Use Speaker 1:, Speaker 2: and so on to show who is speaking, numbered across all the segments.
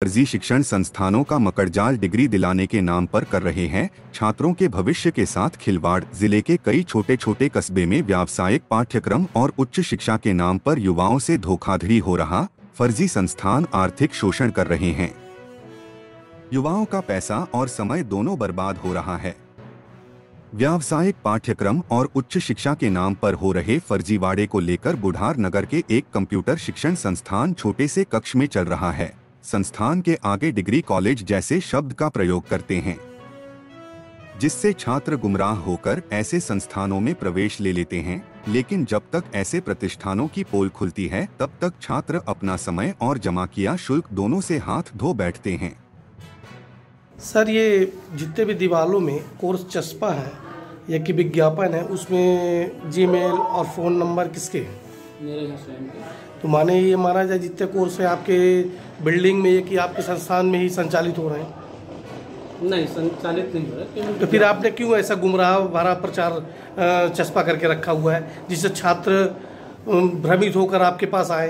Speaker 1: फर्जी शिक्षण संस्थानों का मकड़जाल डिग्री दिलाने के नाम पर कर रहे हैं छात्रों के भविष्य के साथ खिलवाड़। जिले के कई छोटे छोटे कस्बे में व्यावसायिक पाठ्यक्रम और उच्च शिक्षा के नाम पर युवाओं से धोखाधड़ी हो रहा। फर्जी संस्थान आर्थिक शोषण कर रहे हैं। युवाओं का पैसा और समय दोनों बर्बाद हो रहा है। व्यावसायिक पाठ्यक्रम और उच्च शिक्षा के नाम पर हो रहे फर्जीवाड़े को लेकर बुढ़ार नगर के एक कंप्यूटर शिक्षण संस्थान छोटे से कक्ष में चल रहा है। संस्थान के आगे डिग्री कॉलेज जैसे शब्द का प्रयोग करते हैं, जिससे छात्र गुमराह होकर ऐसे संस्थानों में प्रवेश ले लेते हैं। लेकिन जब तक ऐसे प्रतिष्ठानों की पोल खुलती है तब तक छात्र अपना समय और जमा किया शुल्क दोनों से हाथ धो बैठते हैं।
Speaker 2: सर, ये जितने भी दीवारों में कोर्स चस्पा है या कि विज्ञापन है, उसमें जीमेल और फ़ोन नंबर किसके हैं?
Speaker 3: मेरे हैं स्वयं के।
Speaker 2: तो माने ये माना जाए जितने कोर्स है आपके बिल्डिंग में कि आपके संस्थान में ही संचालित हो रहे हैं?
Speaker 3: नहीं, संचालित नहीं हो रहा है।
Speaker 2: तो फिर आपने क्यों ऐसा गुमराह भरा प्रचार चस्पा करके रखा हुआ है जिससे छात्र भ्रमित होकर आपके पास आए?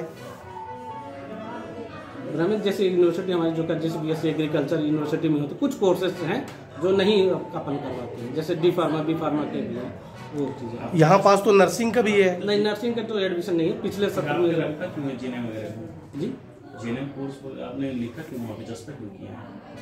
Speaker 3: भ्रमित जैसे यूनिवर्सिटी हमारी जो जैसे बीएससी एग्रीकल्चर यूनिवर्सिटी में होते कुछ कोर्सेज हैं जो नहीं अपन करवाते हैं, जैसे डी फार्मा बी फार्मा के भी हैं वो चीज़ें।
Speaker 2: यहाँ पास तो नर्सिंग का भी है।
Speaker 3: नहीं, नर्सिंग का तो एडमिशन नहीं है। पिछले सत्र में जी
Speaker 4: जीएनएम कोर्स आपने लिखा क्यों, वहाँ पे चस्पा क्यों किया?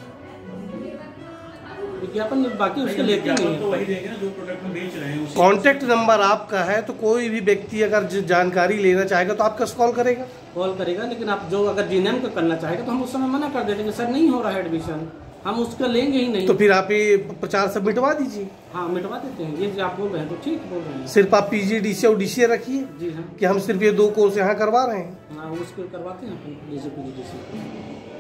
Speaker 3: विज्ञापन बाकी उसके लेते नहीं
Speaker 4: तो वही देंगे ना जो प्रोडक्ट हम बेच रहे हैं।
Speaker 2: कॉन्टैक्ट नंबर आपका है तो कोई भी व्यक्ति अगर जानकारी लेना चाहेगा तो आपका कॉल करेगा।
Speaker 3: लेकिन आप जो अगर जीएनएम का करना चाहेगा तो हम उस समय मना कर देते हैं, सर नहीं हो रहा है एडमिशन, हम उसका लेंगे ही नहीं।
Speaker 2: तो फिर आप ये प्रचार सब मिटवा दीजिए।
Speaker 3: हाँ, मिटवा देते हैं। ये आप बोल रहे हैं तो ठीक बोल रहे हैं।
Speaker 2: सिर्फ आप पीजीडीसी और डीसीए रखिए।
Speaker 3: जी हाँ,
Speaker 2: कि हम सिर्फ ये 2 कोर्स यहाँ करवा रहे हैं।
Speaker 3: हाँ, उसको करवाते हैं अपन पीजीडीसी।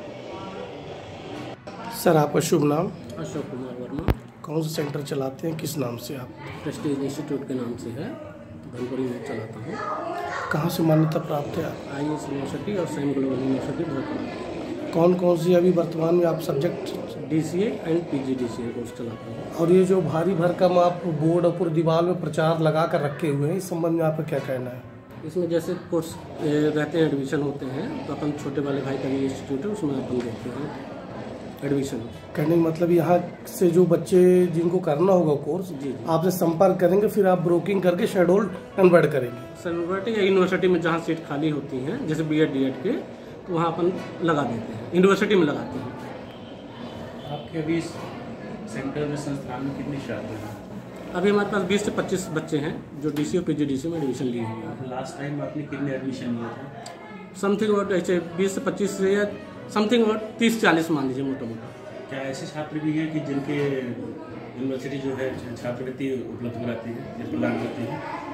Speaker 2: सर, आपका शुभ नाम?
Speaker 3: अशोक कुमार वर्मा।
Speaker 2: कौन सा सेंटर चलाते हैं, किस नाम से आप?
Speaker 3: प्रेस्टीज इंस्टीट्यूट के नाम से है, धनपुरी में चलाता हूँ।
Speaker 2: कहाँ से मान्यता प्राप्त है आप?
Speaker 3: IAS यूनिवर्सिटी और सैम ग्लोबल यूनिवर्सिटी भोपाल।
Speaker 2: कौन कौन सी अभी वर्तमान में आप subject?
Speaker 3: DCA and PGDCA course चलाता हूँ।
Speaker 2: और ये जो भारी भरकम आप बोर्ड और पूरी दीवार में प्रचार लगा कर रखे हुए हैं, इस संबंध में आपका क्या कहना है?
Speaker 3: इसमें जैसे कोर्स रहते हैं, एडमिशन होते हैं, तो अपन छोटे वाले भाई का भी इंस्टीट्यूट है, उसमें अपन देखते हैं एडमिशन। कहने
Speaker 2: का मतलब यहाँ से जो बच्चे जिनको करना होगा कोर्स,
Speaker 3: जी
Speaker 2: आपसे संपर्क करेंगे, फिर आप ब्रोकिंग करके शेड्यूल कन्वर्ट करेंगे।
Speaker 3: कन्वर्ट या यूनिवर्सिटी में जहाँ सीट खाली होती हैं, जैसे BEd DEd के, तो वहाँ अपन लगा देते हैं, यूनिवर्सिटी में लगाते हैं।
Speaker 4: आपके अभी सेंटर में संस्थान में कितने छात्र हैं?
Speaker 3: अभी हमारे पास 20 से 25 बच्चे हैं जो DC और PGDC में एडमिशन लिए हुए हैं।
Speaker 4: लास्ट टाइम आपने कितने एडमिशन लिए थे?
Speaker 3: समथिंग अबाउट ऐसे 20 से 25 से या समथिंग अबाउट 30-40 मान लीजिए मोटा मोटा।
Speaker 4: क्या ऐसे छात्र भी हैं कि जिनके यूनिवर्सिटी जो है छात्रवृत्ति उपलब्ध कराती है, प्रदान करती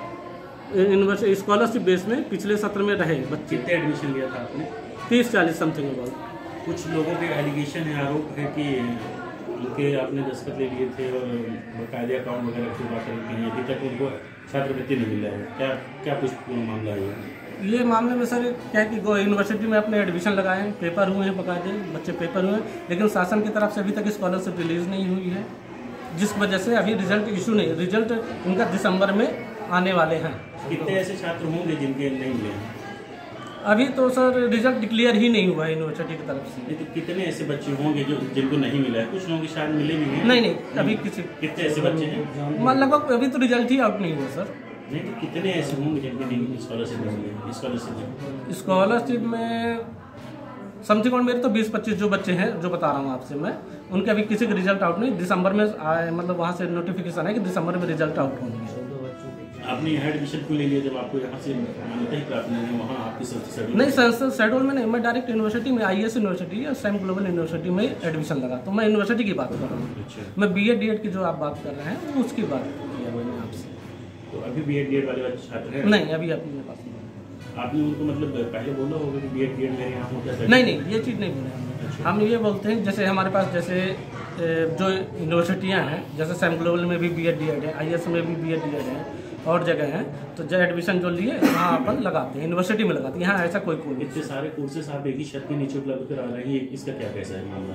Speaker 4: है?
Speaker 3: यूनिवर्सिटी स्कॉलरशिप बेस में पिछले सत्र में रहे बच्चे।
Speaker 4: कितने एडमिशन लिया था आपने?
Speaker 3: 30-40 समथिंग अबाउट।
Speaker 4: कुछ लोगों के एलिगेशन है, आरोप है कि उनके आपने दस्तखत ले लिए थे और बाकायदे अकाउंट वगैरह खुलवा कर रखे हैं, अभी तक उनको छात्रवृत्ति नहीं मिला है। क्या कुछ मामला है
Speaker 3: ये मामले में? सर क्या है कि यूनिवर्सिटी में अपने एडमिशन लगाए हैं, पेपर हुए हैं, बाकायदे बच्चे पेपर हुए हैं, लेकिन शासन की तरफ से अभी तक स्कॉलरशिप रिलीज़ नहीं हुई है, जिस वजह से अभी रिजल्ट इशू नहीं। रिजल्ट इनका दिसंबर में आने वाले हैं।
Speaker 4: कितने ऐसे छात्र होंगे जिनके नहीं मिले हैं?
Speaker 3: अभी तो सर रिजल्ट डिक्लेयर ही नहीं हुआ है यूनिवर्सिटी की तरफ से।
Speaker 4: तो कितने ऐसे बच्चे होंगे जो जिनको नहीं मिला है? कुछ लोगों के शायद मिले भी हैं।
Speaker 3: नहीं, अभी किसी।
Speaker 4: कितने ऐसे बच्चे हैं?
Speaker 3: लगभग अभी तो रिजल्ट ही आउट नहीं हुआ सर।
Speaker 4: नहीं, तो कितने ऐसे होंगे जिनके नहीं स्कॉलरशिप नहीं मिले?
Speaker 3: स्कॉलरशिप में समथिंग और मेरे तो 20-25 जो बच्चे हैं जो बता रहा हूँ आपसे मैं, उनके अभी किसी का रिजल्ट आउट नहीं। दिसंबर में मतलब वहाँ से नोटिफिकेशन है कि दिसंबर में रिजल्ट आउट होंगे।
Speaker 4: आपने यहाँ एडमिशन क्यों ले लिया जब आपको यहाँ से मान्यता ही प्राप्त नहीं है? वहाँ आपकी शेड्यूल
Speaker 3: नहीं सर, शेड्यूल में नहीं, मैं डायरेक्ट यूनिवर्सिटी में IAS यूनिवर्सिटी या सैम ग्लोबल यूनिवर्सिटी में एडमिशन लगा। तो मैं यूनिवर्सिटी की बात कर रहा हूँ।
Speaker 4: अच्छा।
Speaker 3: मैं BEd DEd की जो आप बात कर रहे हैं वो उसकी बात किया मैंने आपसे।
Speaker 4: तो अभी BEd DEd वाले छात्र हैं?
Speaker 3: नहीं, अभी अपने पास नहीं।
Speaker 4: आपने उनको मतलब पहले बोला होगा कि BEd DEd मेरे यहाँ होता है?
Speaker 3: नहीं, ये चीज़ नहीं बोले।
Speaker 4: अच्छा।
Speaker 3: हम ये बोलते हैं जैसे हमारे पास जैसे जो यूनिवर्सिटियाँ हैं, जैसे सैम ग्लोबल में भी BEd DEd है, IAS में भी BEd DEd है, और जगह हैं, तो जो एडमिशन जो लिए वहाँ अपन लगाते हैं, यूनिवर्सिटी में लगाते हैं। यहाँ ऐसा कोई
Speaker 4: इतने सारे कोर्सेस आप एक ही छत के नीचे उपलब्ध करा रहे हैं, इसका क्या कैसा है मामला?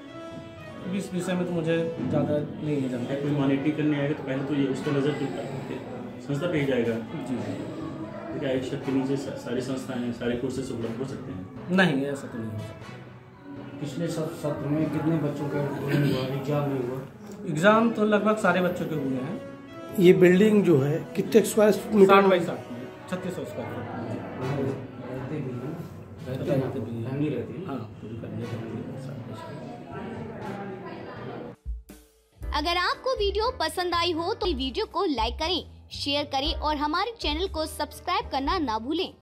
Speaker 3: इस विषय में तो मुझे ज़्यादा नहीं है जानकारी।
Speaker 4: कोई मॉनिटरिंग करने आएगा तो पहले तो ये उसका नज़र संस्था पे ही जाएगा।
Speaker 3: जी,
Speaker 4: तो क्या एक छत के नीचे सारी संस्थाएं सारे कोर्सेस उपलब्ध हो सकते हैं?
Speaker 3: नहीं, ऐसा तो नहीं है।
Speaker 5: पिछले सत्र में कितने बच्चों का एग्जाम नहीं हुआ?
Speaker 3: एग्ज़ाम तो लगभग सारे बच्चों के हुए हैं।
Speaker 2: ये बिल्डिंग जो है कितने square metre?
Speaker 3: 60 by 60 3600 square feet.
Speaker 5: रहते भी हैं, फैमिली रहती है।
Speaker 3: हाँ, पूरी फैमिली रहती है।
Speaker 6: अगर आपको वीडियो पसंद आई हो तो वीडियो को लाइक करें, शेयर करें और हमारे चैनल को सब्सक्राइब करना ना भूलें।